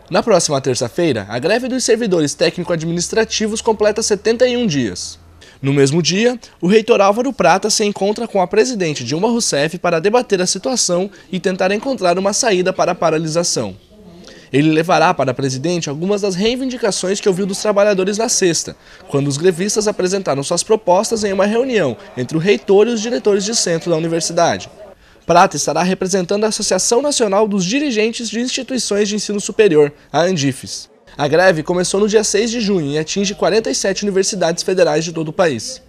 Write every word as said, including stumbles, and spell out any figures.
Na próxima terça-feira, a greve dos servidores técnico-administrativos completa setenta e um dias. No mesmo dia, o reitor Álvaro Prata se encontra com a presidente Dilma Rousseff para debater a situação e tentar encontrar uma saída para a paralisação. Ele levará para a presidente algumas das reivindicações que ouviu dos trabalhadores na sexta, quando os grevistas apresentaram suas propostas em uma reunião entre o reitor e os diretores de centro da universidade. Prata estará representando a Associação Nacional dos Dirigentes de Instituições de Ensino Superior, a ANDIFES. A greve começou no dia seis de junho e atinge quarenta e sete universidades federais de todo o país.